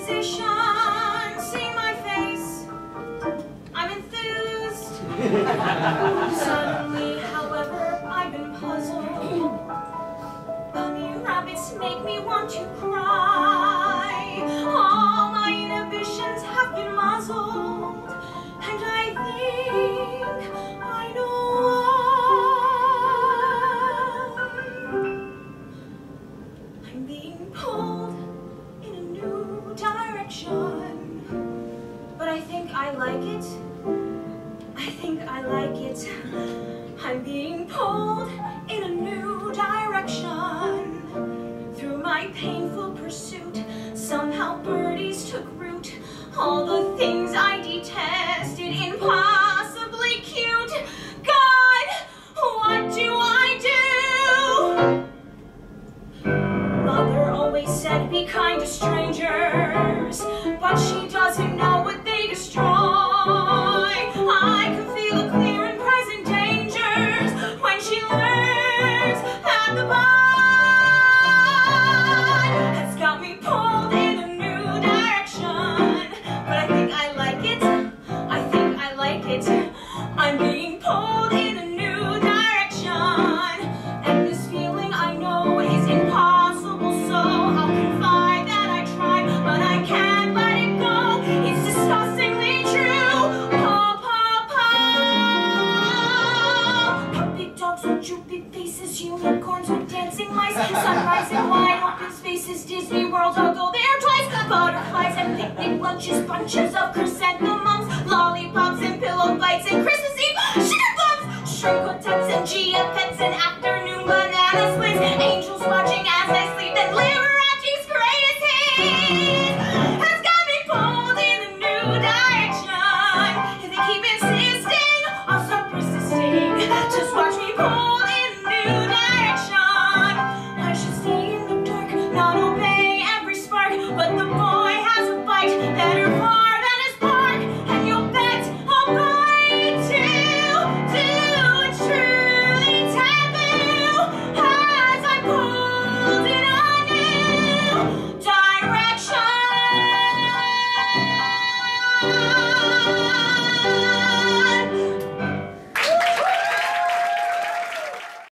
musician, see my face, I'm enthused. Suddenly, however, I've been puzzled. Bunny rabbits make me want to cry. All my inhibitions have been muzzled, and I think I know why. I'm being pulled in a new direction, but I think I like it. I think I like it. I'm being pulled in a new direction. Through my painful pursuit, somehow birdies took root. All the things I detested, impossibly cute. God, what do I do? Mother always said be kind to strangers, but she doesn't know what they destroy. I can feel a clear and present dangers when she learns that the bond has got me pulled in a new direction. But I think I like it. I think I like it. I'm being pulled in a new direction, and this feeling I know is impossible. So I'll confide that I tried, but I can't let it go. It's disgustingly true. Paw, paw, paw. Big dogs with droopy faces, unicorns with dancing mice, sunrise and wide open spaces, Disney World, I'll go there twice. Butterflies and picnic lunches, bunches of chrysanthemums, lollipops and pillow bites, and Christmas Eve sugar plums, shrimp quartets and Gia pets, and afternoon banana splits, angels watching as I sleep, and Liberace's greatest hits has got me pulled in a new direction. If they keep insisting, I'll stop persisting. Just watch me pulled in a new direction. I should stay in the dark, not